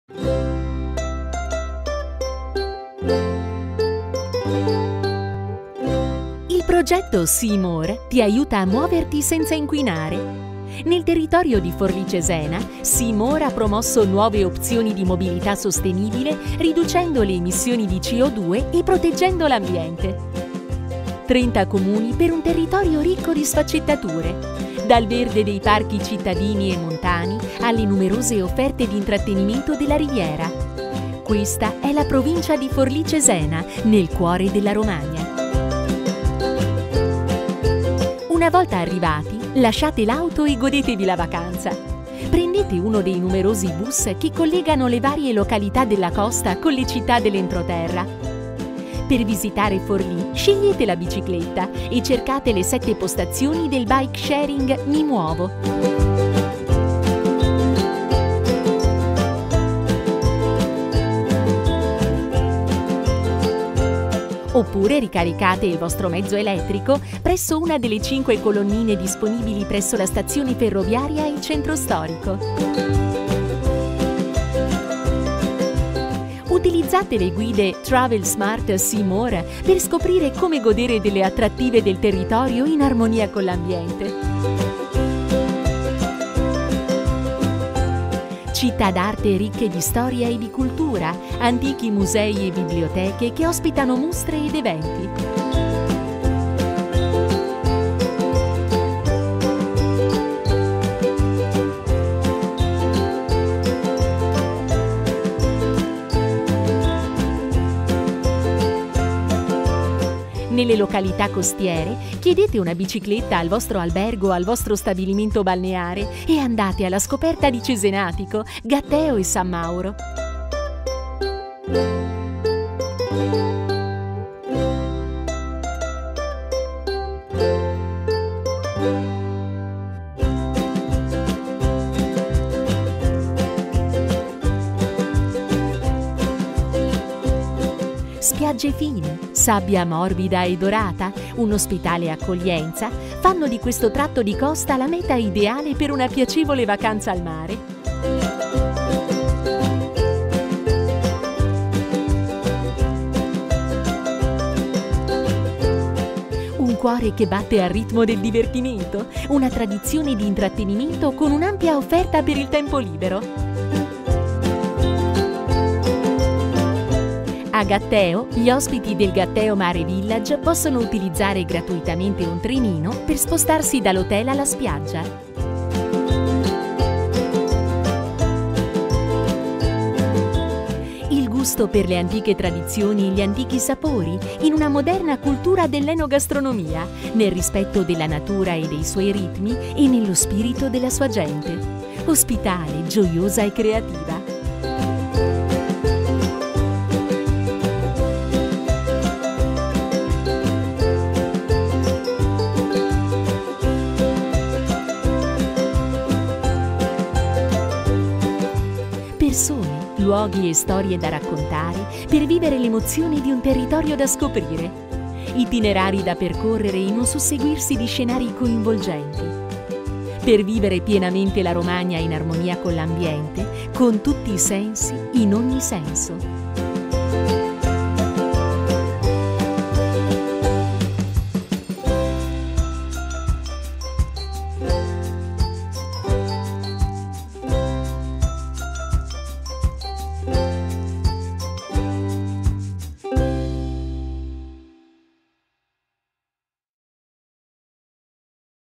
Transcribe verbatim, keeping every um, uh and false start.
Il progetto See More ti aiuta a muoverti senza inquinare. Nel territorio di Forlì Cesena, See More ha promosso nuove opzioni di mobilità sostenibile, riducendo le emissioni di C O due e proteggendo l'ambiente. trenta comuni per un territorio ricco di sfaccettature, dal verde dei parchi cittadini e montani alle numerose offerte di intrattenimento della Riviera. Questa è la provincia di Forlì Cesena, nel cuore della Romagna. Una volta arrivati, lasciate l'auto e godetevi la vacanza. Prendete uno dei numerosi bus che collegano le varie località della costa con le città dell'entroterra. Per visitare Forlì, scegliete la bicicletta e cercate le sette postazioni del bike sharing Mi Muovo. Oppure ricaricate il vostro mezzo elettrico presso una delle cinque colonnine disponibili presso la stazione ferroviaria e il centro storico. Utilizzate le guide Travel Smart See More per scoprire come godere delle attrattive del territorio in armonia con l'ambiente. Città d'arte ricche di storia e di cultura, antichi musei e biblioteche che ospitano mostre ed eventi. Nelle località costiere, chiedete una bicicletta al vostro albergo o al vostro stabilimento balneare e andate alla scoperta di Cesenatico, Gatteo e San Mauro. Spiagge fine, sabbia morbida e dorata, un'ospitale accoglienza fanno di questo tratto di costa la meta ideale per una piacevole vacanza al mare. Un cuore che batte al ritmo del divertimento, una tradizione di intrattenimento con un'ampia offerta per il tempo libero. A Gatteo, gli ospiti del Gatteo Mare Village possono utilizzare gratuitamente un trenino per spostarsi dall'hotel alla spiaggia. Il gusto per le antiche tradizioni e gli antichi sapori in una moderna cultura dell'enogastronomia, nel rispetto della natura e dei suoi ritmi e nello spirito della sua gente. Ospitale, gioiosa e creativa. Persone, luoghi e storie da raccontare per vivere l'emozione di un territorio da scoprire. Itinerari da percorrere in un susseguirsi di scenari coinvolgenti. Per vivere pienamente la Romagna in armonia con l'ambiente, con tutti i sensi, in ogni senso.